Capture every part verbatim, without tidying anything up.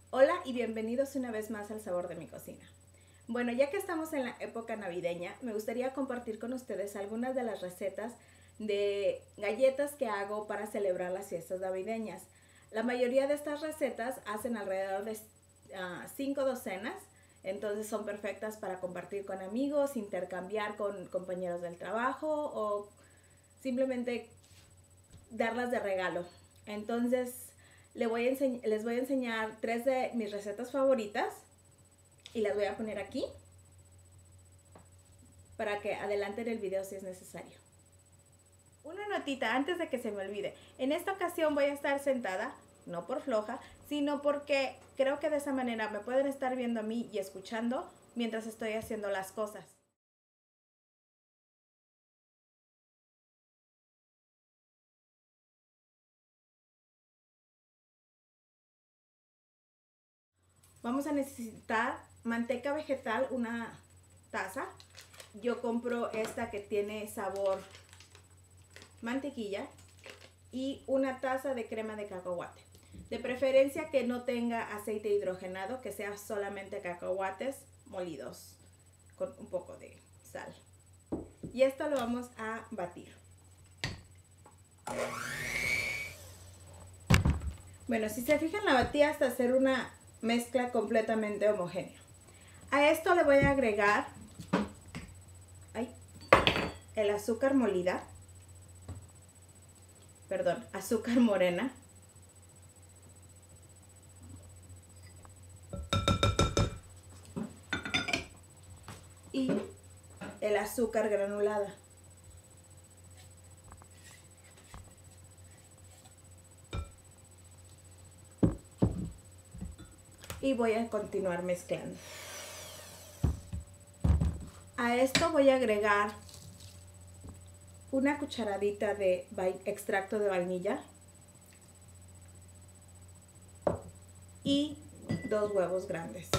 Hola y bienvenidos una vez más al Sabor de mi Cocina. Bueno, ya que estamos en la época navideña, me gustaría compartir con ustedes algunas de las recetas de galletas que hago para celebrar las fiestas navideñas. La mayoría de estas recetas hacen alrededor de cinco uh, docenas, entonces son perfectas para compartir con amigos, intercambiar con compañeros del trabajo o simplemente darlas de regalo. Entonces les voy, a les voy a enseñar tres de mis recetas favoritas y las voy a poner aquí para que adelanten el video si es necesario. Una notita antes de que se me olvide. En esta ocasión voy a estar sentada, no por floja, sino porque creo que de esa manera me pueden estar viendo a mí y escuchando mientras estoy haciendo las cosas. Vamos a necesitar manteca vegetal, una taza. Yo compro esta que tiene sabor mantequilla, y una taza de crema de cacahuate. De preferencia que no tenga aceite hidrogenado, que sea solamente cacahuates molidos con un poco de sal. Y esto lo vamos a batir. Bueno, si se fijan, la batí hasta hacer una mezcla completamente homogénea. A esto le voy a agregar ay, el azúcar molida, perdón, azúcar morena, y el azúcar granulada. Y voy a continuar mezclando. A esto voy a agregar una cucharadita de extracto de vainilla y dos huevos grandes.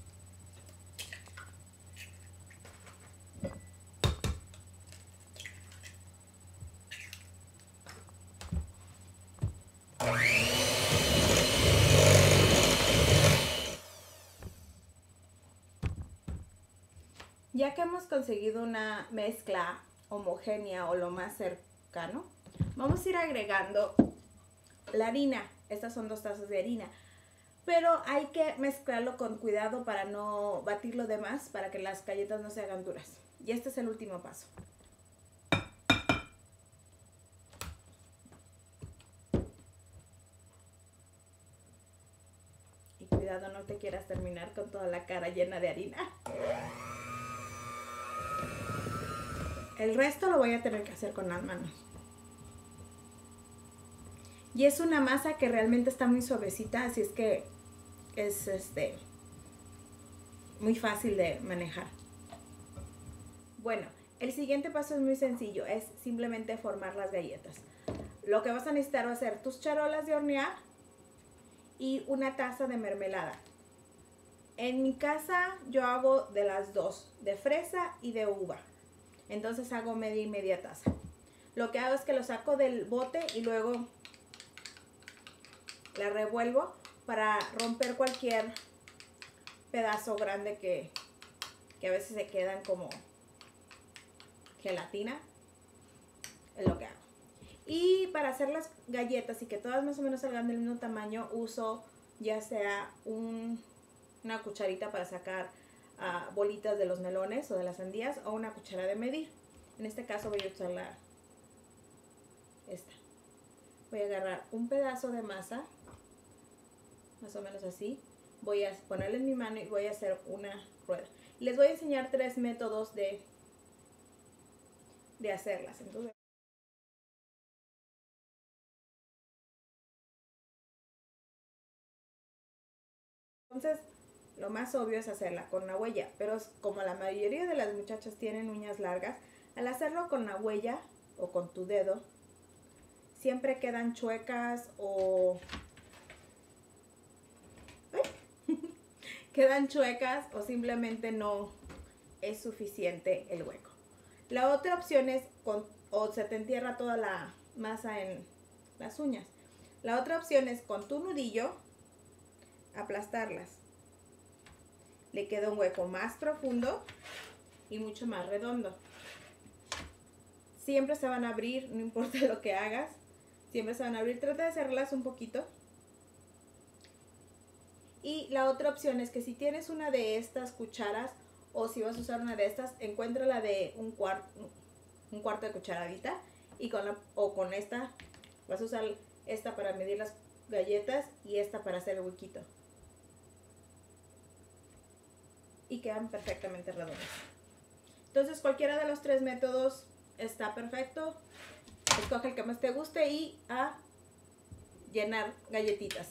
Ya que hemos conseguido una mezcla homogénea o lo más cercano, vamos a ir agregando la harina. Estas son dos tazas de harina, pero hay que mezclarlo con cuidado para no batirlo de más, para que las galletas no se hagan duras. Y este es el último paso. Y cuidado, no te quieras terminar con toda la cara llena de harina. El resto lo voy a tener que hacer con las manos. Y es una masa que realmente está muy suavecita, así es que es este, muy fácil de manejar. Bueno, el siguiente paso es muy sencillo, es simplemente formar las galletas. Lo que vas a necesitar va a ser tus charolas de hornear y una taza de mermelada. En mi casa yo hago de las dos, de fresa y de uva. Entonces hago media y media taza. Lo que hago es que lo saco del bote y luego la revuelvo para romper cualquier pedazo grande que, que a veces se quedan como gelatina. Es lo que hago. Y para hacer las galletas y que todas más o menos salgan del mismo tamaño, uso ya sea un, una cucharita para sacar uh, bolitas de los melones o de las sandías, o una cuchara de medir. En este caso voy a usar la, esta. Voy a agarrar un pedazo de masa, más o menos así. Voy a ponerle en mi mano y voy a hacer una rueda. Les voy a enseñar tres métodos de, de hacerlas. Entonces, Entonces, lo más obvio es hacerla con la huella, pero como la mayoría de las muchachas tienen uñas largas, al hacerlo con la huella o con tu dedo, siempre quedan chuecas o quedan chuecas o simplemente no es suficiente el hueco. La otra opción es con, o se te entierra toda la masa en las uñas. La otra opción es con tu nudillo aplastarlas. Le queda un hueco más profundo y mucho más redondo. Siempre se van a abrir, no importa lo que hagas. Siempre se van a abrir. Trata de cerrarlas un poquito. Y la otra opción es que si tienes una de estas cucharas o si vas a usar una de estas, encuentra la de un, cuart un cuarto de cucharadita y con la, o con esta vas a usar esta para medir las galletas y esta para hacer el huequito. Y quedan perfectamente redondas. Entonces cualquiera de los tres métodos está perfecto. Escoge el que más te guste y a llenar galletitas.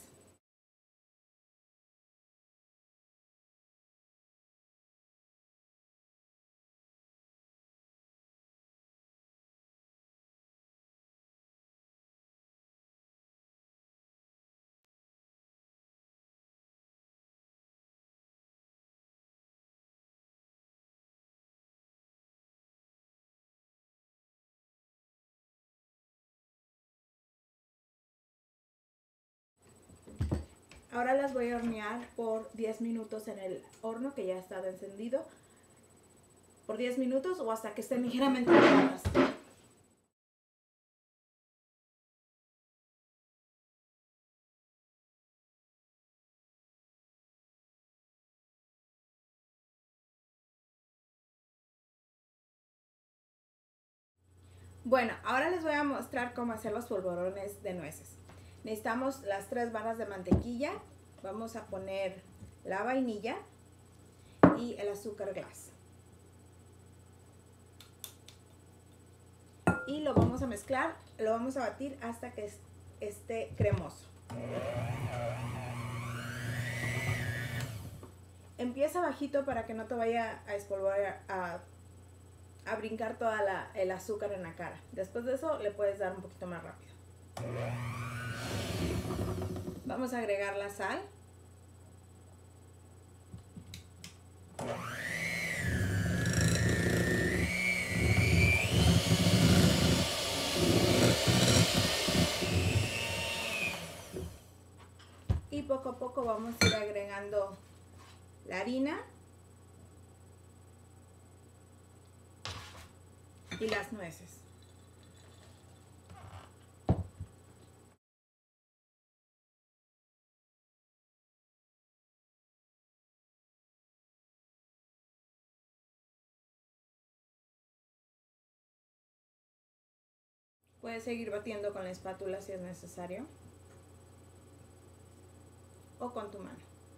Ahora las voy a hornear por diez minutos en el horno que ya está encendido. Por diez minutos o hasta que estén ligeramente doradas. Bueno, ahora les voy a mostrar cómo hacer los polvorones de nueces. Necesitamos las tres barras de mantequilla. Vamos a poner la vainilla y el azúcar glass. Y lo vamos a mezclar, lo vamos a batir hasta que esté cremoso. Empieza bajito para que no te vaya a espolvorear, a, a brincar toda la, el azúcar en la cara. Después de eso le puedes dar un poquito más rápido. Vamos a agregar la sal. Y poco a poco vamos a ir agregando la harina y las nueces. Puedes seguir batiendo con la espátula si es necesario o con tu mano.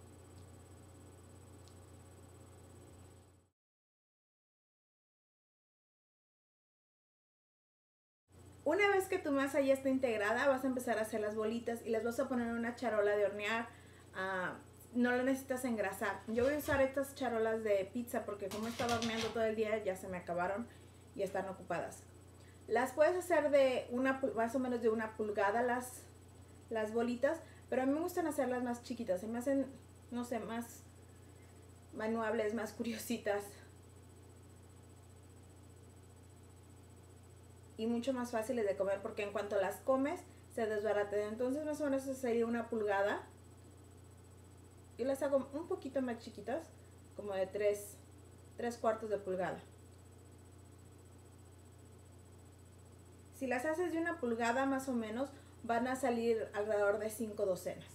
Una vez que tu masa ya está integrada, vas a empezar a hacer las bolitas y las vas a poner en una charola de hornear. Uh, no la necesitas engrasar. Yo voy a usar estas charolas de pizza porque como estaba horneando todo el día ya se me acabaron y están ocupadas. Las puedes hacer de una, más o menos de una pulgada las, las bolitas, pero a mí me gustan hacerlas más chiquitas. Se me hacen, no sé, más manuables, más curiositas. Y mucho más fáciles de comer porque en cuanto las comes se desbaratan. Entonces más o menos sería una pulgada. Y las hago un poquito más chiquitas, como de tres, tres cuartos de pulgada. Si las haces de una pulgada más o menos, van a salir alrededor de cinco docenas.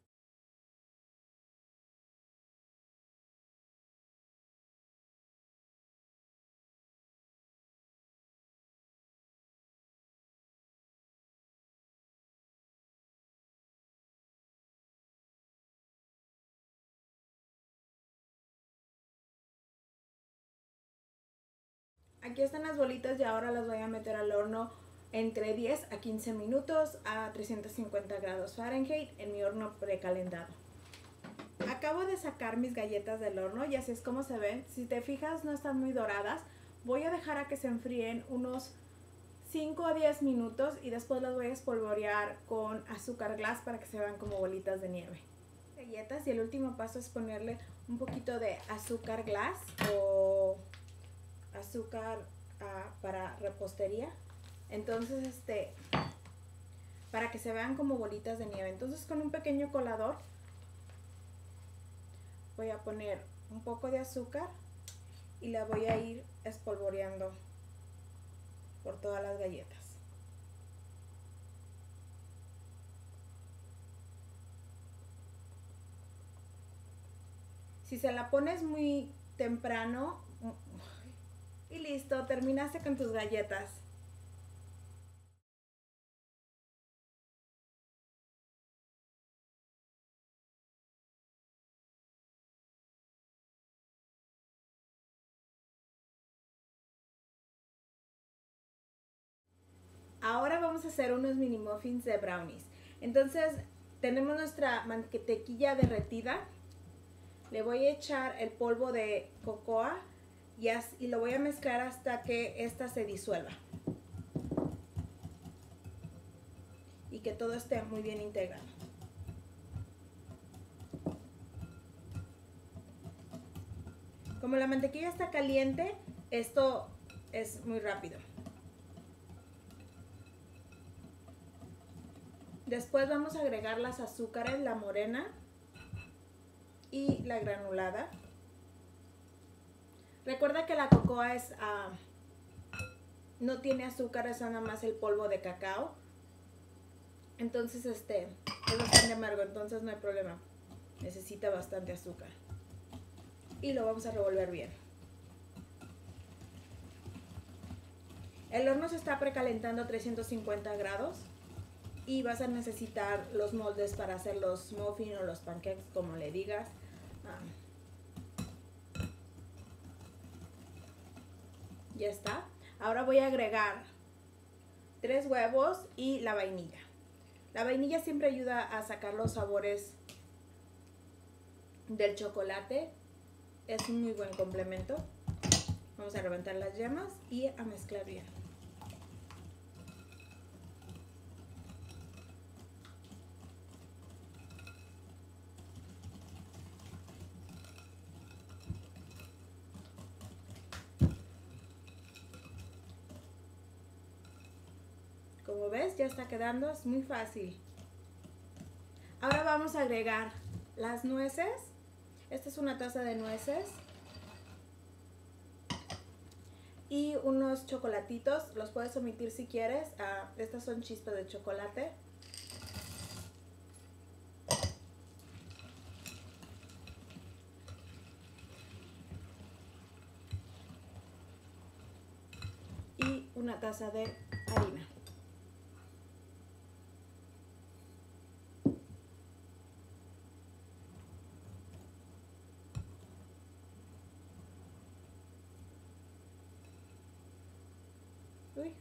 Aquí están las bolitas y ahora las voy a meter al horno entre diez a quince minutos a trescientos cincuenta grados Fahrenheit en mi horno precalentado. Acabo de sacar mis galletas del horno y así es como se ven. Si te fijas no están muy doradas. Voy a dejar a que se enfríen unos cinco a diez minutos y después las voy a espolvorear con azúcar glass para que se vean como bolitas de nieve. Galletas y el último paso es ponerle un poquito de azúcar glass o azúcar uh, para repostería. Entonces este para que se vean como bolitas de nieve. Entonces con un pequeño colador voy a poner un poco de azúcar y la voy a ir espolvoreando por todas las galletas. Si se la pones muy temprano y listo, terminaste con tus galletas. Ahora vamos a hacer unos mini muffins de brownies. Entonces tenemos nuestra mantequilla derretida. Le voy a echar el polvo de cocoa y, as, y lo voy a mezclar hasta que esta se disuelva. Y que todo esté muy bien integrado. Como la mantequilla está caliente, esto es muy rápido. Después vamos a agregar las azúcares, la morena y la granulada. Recuerda que la cocoa es, uh, no tiene azúcar, es nada más el polvo de cacao. Entonces este es bastante amargo, entonces no hay problema. Necesita bastante azúcar. Y lo vamos a revolver bien. El horno se está precalentando a trescientos cincuenta grados. Y vas a necesitar los moldes para hacer los muffins o los pancakes, como le digas. Ah. Ya está. Ahora voy a agregar tres huevos y la vainilla. La vainilla siempre ayuda a sacar los sabores del chocolate. Es un muy buen complemento. Vamos a reventar las yemas y a mezclar bien. Como ves, ya está quedando, es muy fácil. Ahora vamos a agregar las nueces. Esta es una taza de nueces. Y unos chocolatitos, los puedes omitir si quieres. Ah, estas son chispas de chocolate. Y una taza de harina. Uy.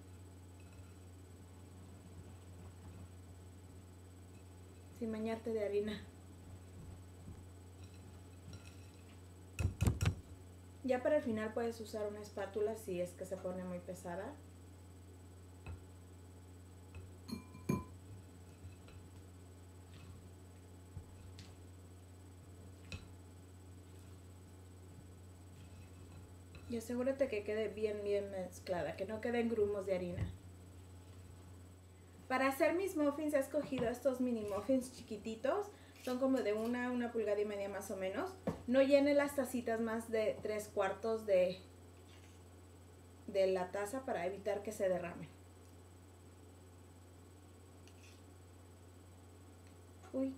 Sin bañarte de harina. Ya para el final puedes usar una espátula si es que se pone muy pesada. Y asegúrate que quede bien, bien mezclada, que no queden grumos de harina. Para hacer mis muffins he escogido estos mini muffins chiquititos. Son como de una, una pulgada y media más o menos. No llene las tacitas más de tres cuartos de, de la taza para evitar que se derrame. Uy.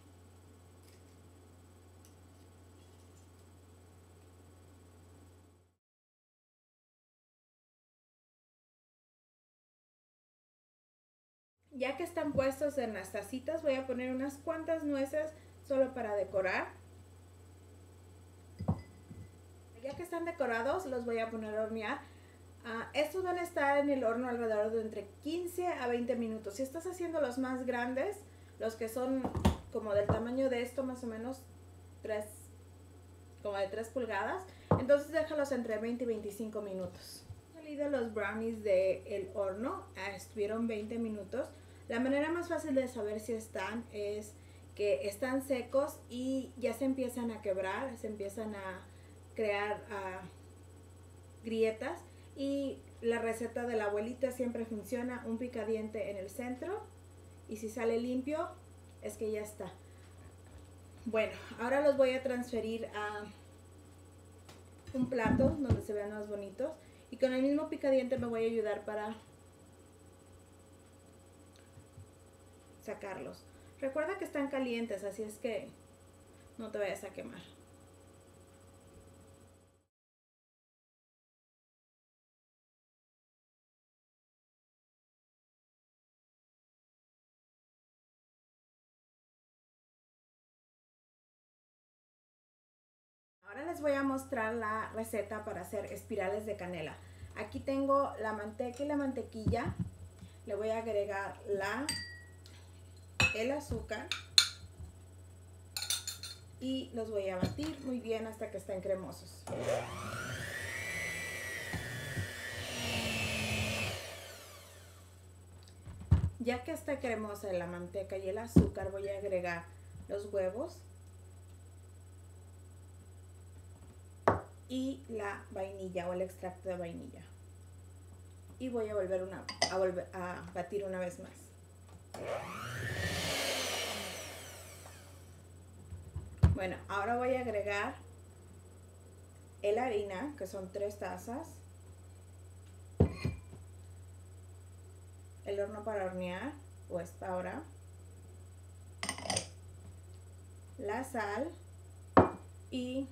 Ya que están puestos en las tacitas, voy a poner unas cuantas nueces solo para decorar. Ya que están decorados, los voy a poner a hornear. Uh, estos van a estar en el horno alrededor de entre quince a veinte minutos. Si estás haciendo los más grandes, los que son como del tamaño de esto, más o menos tres, como de tres pulgadas, entonces déjalos entre veinte y veinticinco minutos. Han salido los brownies del horno, uh, estuvieron veinte minutos. La manera más fácil de saber si están es que están secos y ya se empiezan a quebrar, se empiezan a crear uh, grietas. Y la receta de la abuelita siempre funciona: un picadiente en el centro, y si sale limpio es que ya está. Bueno, ahora los voy a transferir a un plato donde se vean más bonitos. Y con el mismo picadiente me voy a ayudar para sacarlos. Recuerda que están calientes, así es que no te vayas a quemar. Ahora les voy a mostrar la receta para hacer espirales de canela. Aquí tengo la manteca y la mantequilla. Le voy a agregar la, el azúcar y los voy a batir muy bien hasta que estén cremosos. Ya que está cremosa la manteca y el azúcar, voy a agregar los huevos y la vainilla o el extracto de vainilla. Y voy a volver una, a, volver a batir una vez más. Bueno, ahora voy a agregar el harina, que son tres tazas, el horno para hornear, o esta ahora, la sal y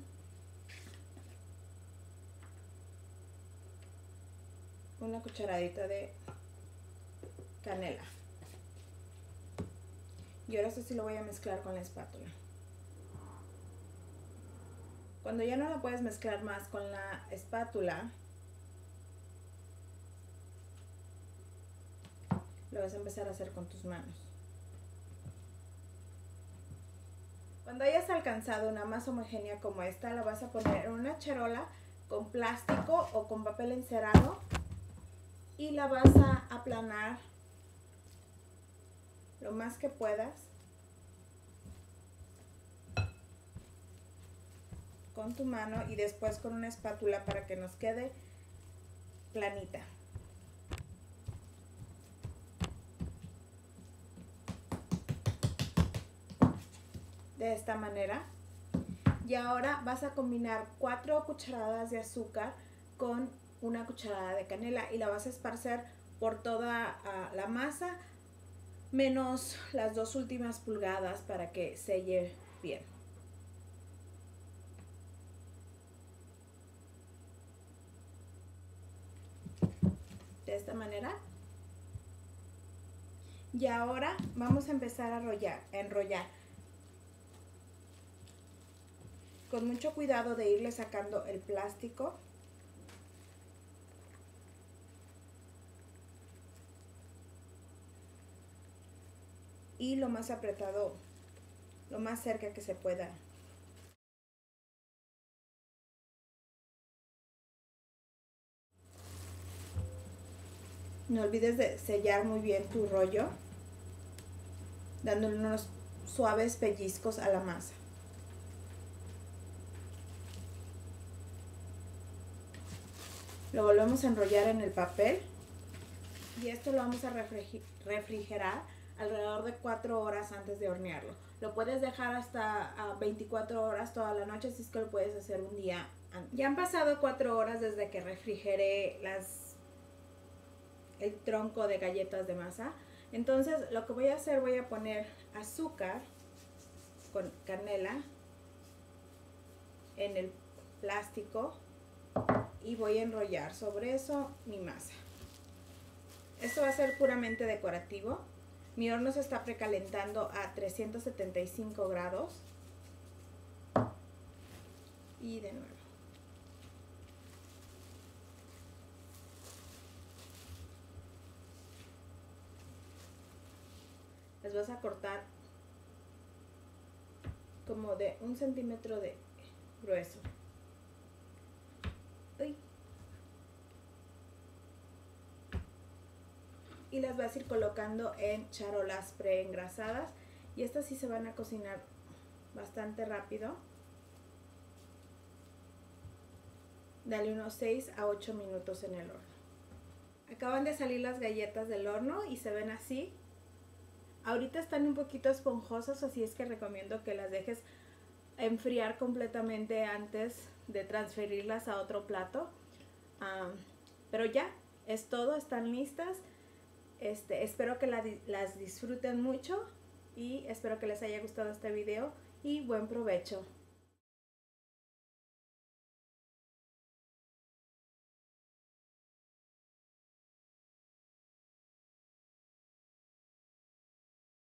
una cucharadita de canela. Y ahora esto sí lo voy a mezclar con la espátula. Cuando ya no la puedes mezclar más con la espátula, lo vas a empezar a hacer con tus manos. Cuando hayas alcanzado una masa homogénea como esta, la vas a poner en una charola con plástico o con papel encerado y la vas a aplanar lo más que puedas con tu mano y después con una espátula para que nos quede planita. De esta manera. Y ahora vas a combinar cuatro cucharadas de azúcar con una cucharada de canela y la vas a esparcer por toda uh, la masa menos las dos últimas pulgadas para que selle bien. De esta manera. Y ahora vamos a empezar a enrollar, a enrollar. Con mucho cuidado de irle sacando el plástico. Y lo más apretado, lo más cerca que se pueda. No olvides de sellar muy bien tu rollo, dándole unos suaves pellizcos a la masa. Lo volvemos a enrollar en el papel y esto lo vamos a refrigerar alrededor de cuatro horas antes de hornearlo. Lo puedes dejar hasta veinticuatro horas toda la noche, si es que lo puedes hacer un día antes. Ya han pasado cuatro horas desde que refrigeré las, el tronco de galletas de masa. Entonces lo que voy a hacer, voy a poner azúcar con canela en el plástico y voy a enrollar sobre eso mi masa. Esto va a ser puramente decorativo. Mi horno se está precalentando a trescientos setenta y cinco grados. Y de nuevo. Les vas a cortar como de un centímetro de grueso. Uy. Y las vas a ir colocando en charolas preengrasadas y estas sí se van a cocinar bastante rápido. Dale unos seis a ocho minutos en el horno. Acaban de salir las galletas del horno y se ven así. Ahorita están un poquito esponjosas, así es que recomiendo que las dejes enfriar completamente antes de transferirlas a otro plato. Um, pero ya, es todo, están listas. Este, espero que la, las disfruten mucho y espero que les haya gustado este video y buen provecho.